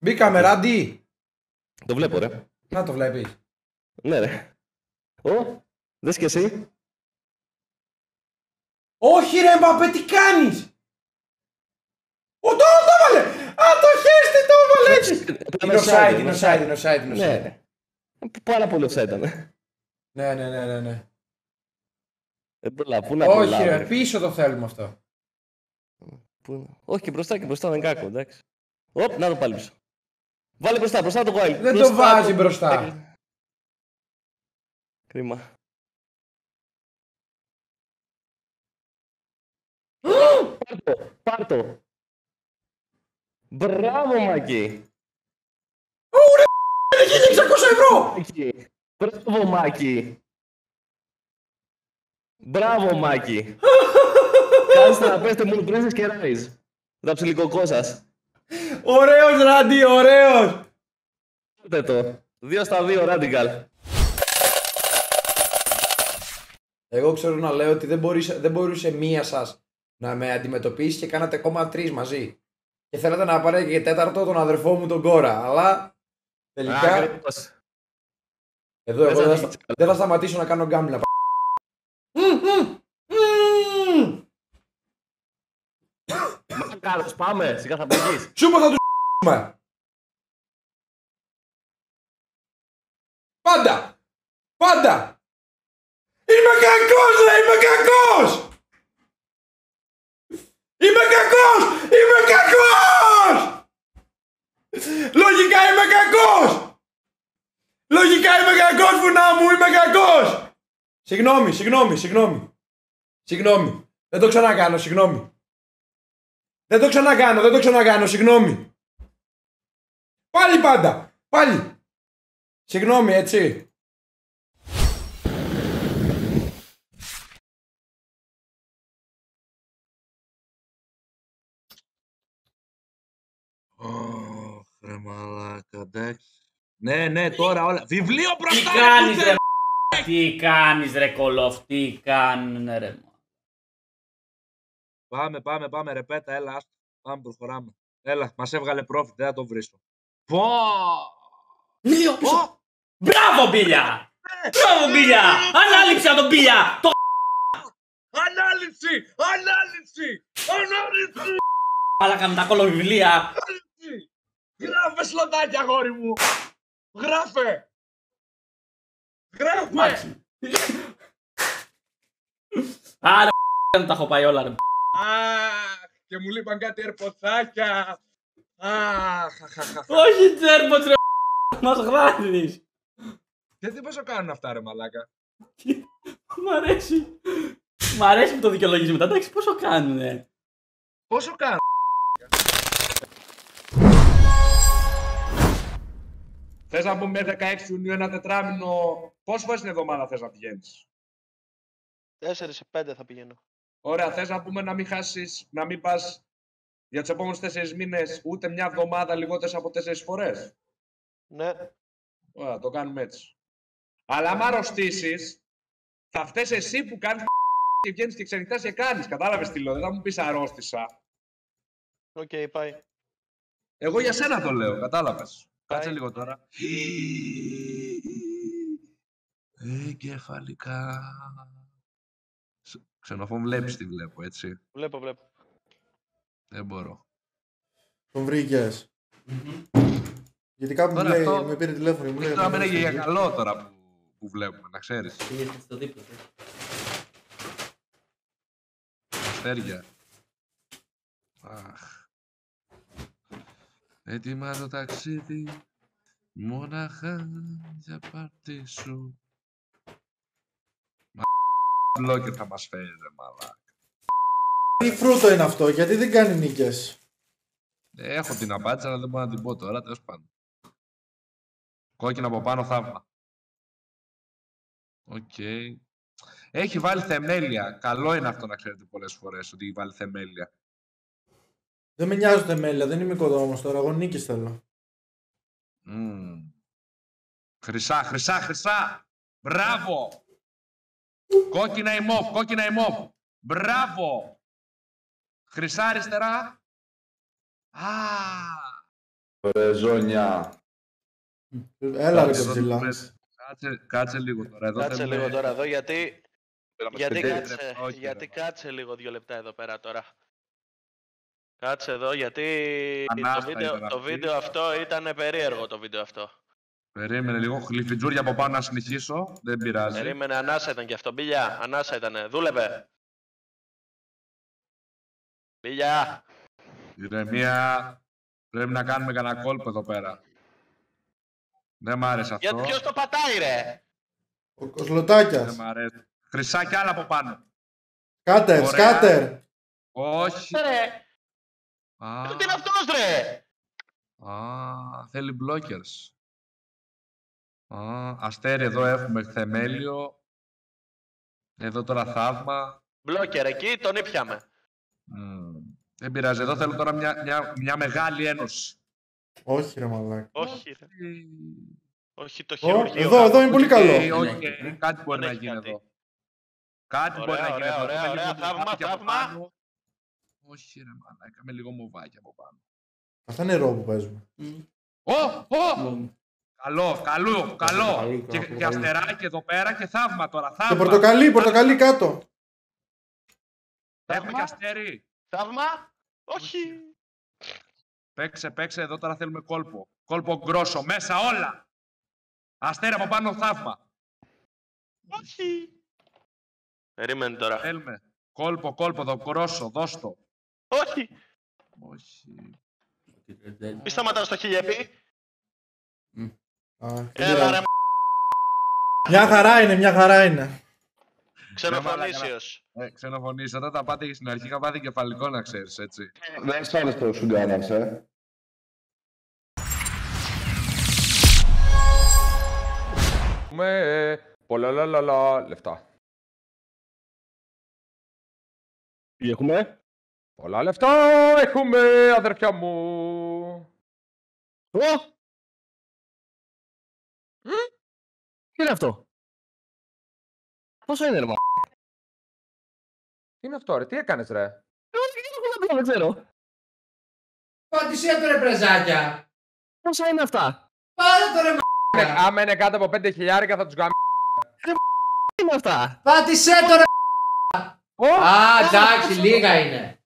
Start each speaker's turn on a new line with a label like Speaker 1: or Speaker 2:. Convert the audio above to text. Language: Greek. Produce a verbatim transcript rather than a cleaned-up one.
Speaker 1: Μπήκαμε, Ράντι.
Speaker 2: Το βλέπω, ρε.
Speaker 1: Να το βλέπεις.
Speaker 2: Ναι, ρε. Ω, δες και εσύ.
Speaker 1: Όχι ρε Μπαπέ, τι κάνεις. Ο, το, το έβαλε. Α, το χέστη το έβαλε έτσι. Είναι offside, είναι offside, είναι offside, είναι offside.
Speaker 2: Ναι. Πάρα πολύ offside ήταν.
Speaker 1: Ναι, ναι, ναι, ναι, ναι.
Speaker 2: Δεν προλάβω. Πού να
Speaker 1: Όχι
Speaker 2: προλάβω,
Speaker 1: ρε,
Speaker 2: ρε.
Speaker 1: πίσω το θέλουμε αυτό.
Speaker 2: Πού... Όχι και μπροστά και μπροστά δεν είναι κάκο, εντάξει. Οπ, να το πάλι πίσω. Βάλε μπροστά, μπροστά το Wild.
Speaker 1: Δεν το βάζει μπροστά.
Speaker 2: Κρίμα. Πάρ' το, πάρ' το. Μπράβο, Μάκη.
Speaker 1: Ωρε, είναι χίλια εξακόσια ευρώ.
Speaker 2: Μάκη. Μπράβο, Μάκη. Μπράβο, Μάκη. Κάνετε να πέστε μόνο πρίνσες και ράιζ. Τα ψιλικοκό σας.
Speaker 1: Ωραίος Ράντι, ωραίος.
Speaker 2: Πάρτε το. Δύο στα δύο, Radical.
Speaker 1: Εγώ ξέρω να λέω ότι δεν, μπορείς, δεν μπορούσε μία σας να με αντιμετωπίσει και κάνατε ακόμα τρεις μαζί. Και θέλατε να πάρετε και τέταρτο τον αδερφό μου τον Κόρα. Αλλά τελικά.
Speaker 2: Ακριβώς.
Speaker 1: Εδώ εγώ δεν θα, δεν θα σταματήσω να κάνω γκάμπλα.
Speaker 2: Κάρος, πάμε, σιγά θα πηγείς.
Speaker 1: Σούπα θα τους πούμε. Πάντα. Πάντα. Είμαι κακός ρε, είμαι κακός. Είμαι κακός. Είμαι κακός. Λογικά είμαι κακός. Λογικά είμαι κακός, φουνά μου, είμαι κακός. Συγγνώμη, συγγνώμη, συγγνώμη. Συγγνώμη. Δεν το ξανακάνω, συγγνώμη. Δεν το ξανακάνω, δεν το ξανακάνω, συγγνώμη. Πάλι πάντα, πάλι. Συγγνώμη, έτσι.
Speaker 3: Ωχ, ρε μαλάκα, εντάξει. Ναι, ναι, τώρα όλα. Βιβλίο
Speaker 4: Τι
Speaker 3: μπροστά!
Speaker 4: κάνεις ρε μ***, τι κάνεις ρε κολόφ, τι κάνουνε ρε μ***.
Speaker 3: Πάμε, πάμε, πάμε, ρε πέτα, έλα, άστο. Πάμε, προχωράμε. Έλα, μας έβγαλε profit, δεν θα το βρίσκω. Πω!
Speaker 4: Βιβλίο πίσω. Μπράβο Μπίλια! Μπράβο Μπίλια! Ανάληψη από τον Μπίλια! Το
Speaker 3: Ανάληψη! Ανάληψη! Ανάληψη!
Speaker 4: μαλάκα με τα κολοβιβλία.
Speaker 3: Ανάληψη! Γράφε σλοτάκι, αγόρι μου! Γράφε! Γράφε!
Speaker 4: Μάξι. Άρα δεν τα έχω πάει όλα ρε.
Speaker 3: Αχ, και μου λείπαν κάτι ερποτσάκια. Αχ, αχ, αχ, αχ.
Speaker 4: Όχι τσέρποτσ ρε μας γράφεις.
Speaker 3: Γιατί πόσο κάνουν αυτά, ρε μαλάκα.
Speaker 4: Μ' αρέσει. Μ' αρέσει που το δικαιολογείς μετά. Εντάξει, πόσο κάνουνε.
Speaker 3: Πόσο κάνουν. Θες να πούμε δεκαέξι Ιουνίου ένα τετράμινο, πόσες φορές την εβδομάδα θες να πηγαίνεις?
Speaker 5: τέσσερα σε πέντε θα πηγαίνω.
Speaker 3: Ωραία, θες να πούμε να μην χάσεις, να μην πας για τους επόμενους τέσσερις μήνες ούτε μια εβδομάδα λιγότερες από τέσσερις φορές?
Speaker 5: Ναι.
Speaker 3: Ωραία, το κάνουμε έτσι. Αλλά άμα αρρωστήσεις, θα φταίς εσύ που κάνεις και βγαίνεις και ξενυχτάς και κάνεις. Κατάλαβες τι λέω, δεν θα μου πεις αρρώστησα.
Speaker 5: Οκ, okay, πάει.
Speaker 3: Εγώ για σένα το λέω, κατάλαβες.
Speaker 5: Πάει.
Speaker 3: Κάτσε λίγο τώρα. Εγκεφαλικά. Ξενοφών βλέπεις τι βλέπω, έτσι.
Speaker 5: Βλέπω, βλέπω.
Speaker 3: Δεν μπορώ.
Speaker 1: Τον βρήκες. Γιατί κάπου μου
Speaker 3: Τώρα
Speaker 1: λέει,
Speaker 3: αυτό-
Speaker 1: με πήρε τηλέφωνο μου
Speaker 3: Δεν
Speaker 1: λέει.
Speaker 3: ξέρω αν είναι για καλό τώρα που, που βλέπουμε, να ξέρεις.
Speaker 4: Πήγες στο δίπλα.
Speaker 3: Αστέρια. Αχ. Έτοιμα το ταξίδι, μόναχα για πάρτι σου. Μα μπλόκερ θα μας φέρει, ρε μαλάκα.
Speaker 1: Τι φρούτο είναι αυτό, γιατί δεν κάνει νίκες.
Speaker 3: Έχω την απάντηση, αλλά δεν μπορώ να την πω τώρα, τέλος πάντων. Κόκκινο από πάνω θαύμα. Οκ. Έχει βάλει θεμέλια. Καλό είναι αυτό να ξέρετε πολλές φορές, ότι έχει βάλει θεμέλια.
Speaker 1: Δεν με νοιάζουν θεμέλια, δεν είμαι οικοδόμος τώρα, εγώ νίκες θέλω.
Speaker 3: Mm. Χρυσά, χρυσά, χρυσά! Μπράβο! Κόκκινα η μόφ, κόκκινα η μόφ! Μπράβο! Χρυσά αριστερά! Α!
Speaker 6: Ρε ζώνια.
Speaker 7: Έλα ρε
Speaker 3: Εδώ
Speaker 7: Κοτσίλα.
Speaker 3: θέλουμε- Κάτσε, κάτσε λίγο τώρα. Εδώ
Speaker 5: Κάτσε
Speaker 3: θέλουμε-
Speaker 5: λίγο τώρα εδώ γιατί.
Speaker 6: Πήραμε
Speaker 5: Γιατί
Speaker 6: σπιτί.
Speaker 5: κάτσε,
Speaker 3: Όχι,
Speaker 5: γιατί
Speaker 3: ρε,
Speaker 5: κάτσε λίγο δύο λεπτά εδώ πέρα τώρα. Κάτσε εδώ γιατί το
Speaker 3: Ανάστα
Speaker 5: βίντεο,
Speaker 3: ήταν
Speaker 5: το
Speaker 3: αυτή.
Speaker 5: βίντεο αυτό ήταν περίεργο το βίντεο αυτό.
Speaker 3: Περίμενε λίγο. Γλυφιτζούρια από πάνω να συνεχίσω. Δεν πειράζει.
Speaker 5: Περίμενε, ανάσα ήταν και αυτό. Μπίλια, ανάσα ήτανε. Δούλευε. Μπίλια.
Speaker 3: Ηρεμία. Πρέπει να κάνουμε κανένα κόλπο εδώ πέρα. Δεν μ' άρεσε αυτό.
Speaker 5: Γιατί ποιος το πατάει ρε.
Speaker 7: Ο
Speaker 3: Δεν
Speaker 7: Κοσλοτάκιας.
Speaker 3: μ' αρέσει. Χρυσά κι άλλα από πάνω.
Speaker 7: Σκάτερ,
Speaker 3: Ωραία.
Speaker 7: σκάτερ.
Speaker 3: Όχι.
Speaker 5: Ρε.
Speaker 3: Α,
Speaker 5: Τι είναι αυτός ρε.
Speaker 3: α, θέλει blockers. Α, αστέρι εδώ έχουμε θεμέλιο. Εδώ τώρα θαύμα.
Speaker 5: Μπλόκερ εκεί, τον ήπιαμε.
Speaker 3: Μμμ. Δεν πειράζει. Εδώ θέλω τώρα μια, μια, μια μεγάλη ένωση.
Speaker 7: Όχι ρε μαλάκα.
Speaker 5: Όχι ρε. Όχι το
Speaker 7: Ω,
Speaker 5: χειρουργείο.
Speaker 7: εδώ, εδώ είναι πολύ
Speaker 3: Οκ,
Speaker 7: καλό.
Speaker 3: οκ,
Speaker 4: Ναι.
Speaker 3: κάτι μπορεί
Speaker 5: Δεν
Speaker 3: να
Speaker 5: έχει
Speaker 3: γίνει
Speaker 5: κάτι.
Speaker 3: εδώ. Κάτι
Speaker 5: Ωραία,
Speaker 3: μπορεί να γίνει
Speaker 5: ωραία,
Speaker 3: εδώ.
Speaker 5: ωραία,
Speaker 3: Με
Speaker 5: ωραία.
Speaker 3: λίγο
Speaker 5: Θαύμα,
Speaker 3: μοβάκι από
Speaker 5: θαύμα.
Speaker 3: πάνω. Όχι ρε μαλάκα, με λίγο μοβάκι από πάνω.
Speaker 7: Αυτά είναι ρο που παίζουμε.
Speaker 3: Ω, ω!
Speaker 4: Ναι.
Speaker 3: Καλό, καλό, καλό.
Speaker 7: Καλό,
Speaker 3: Και,
Speaker 7: καλό,
Speaker 3: και
Speaker 7: καλό.
Speaker 3: αστεράκι εδώ πέρα και θαύμα τώρα.
Speaker 7: Και
Speaker 3: Θαύμα.
Speaker 7: πορτοκαλί, πορτοκαλί κάτω.
Speaker 3: Έχουμε και αστέρι.
Speaker 5: Θαύμα. Όχι.
Speaker 3: Παίξε, παίξε, εδώ τώρα θέλουμε κόλπο. Κόλπο γκρόσο, μέσα όλα. Αστέρι από πάνω θαύμα.
Speaker 5: Όχι. Περίμενε τώρα.
Speaker 3: Θέλουμε. Κόλπο, κόλπο, εδώ γκρόσο, δώσ' το.
Speaker 5: Όχι.
Speaker 3: Όχι.
Speaker 5: Μη σταματάς το χιλιέπι.
Speaker 7: Α, δεν
Speaker 5: Έλα
Speaker 7: πειράζει.
Speaker 5: ρε
Speaker 7: Μια χαρά είναι, μια χαρά είναι.
Speaker 5: ξενοφωνήσιος.
Speaker 3: Ε, ξενοφωνείς, όταν τα πάτε και στην αρχή είχα πάθει κεφαλικό να ξέρεις, έτσι.
Speaker 6: Δεν σ' άρεσε το σουγκάνας, ε.
Speaker 8: Έχουμε πολλά λα, λα, λα, λεφτά.
Speaker 2: Τι έχουμε.
Speaker 8: Πολλά λεφτά έχουμε, αδερφιά μου.
Speaker 2: Ω! Τι είναι αυτό. Πόσο είναι ρε μα.
Speaker 8: Τι είναι αυτό ρε, τι έκανες ρε.
Speaker 2: Δεν ξέρω.
Speaker 1: Πάτησέ το ρε πρεζάκια.
Speaker 2: Πόσα είναι αυτά.
Speaker 1: Πάρε το ρε
Speaker 8: Ε, Άμα είναι κάτω από πέντε χιλιάρικα θα τους γαμ...
Speaker 2: Τι είναι αυτά.
Speaker 1: Πάτησέ το ρε. Α, εντάξει, λίγα είναι.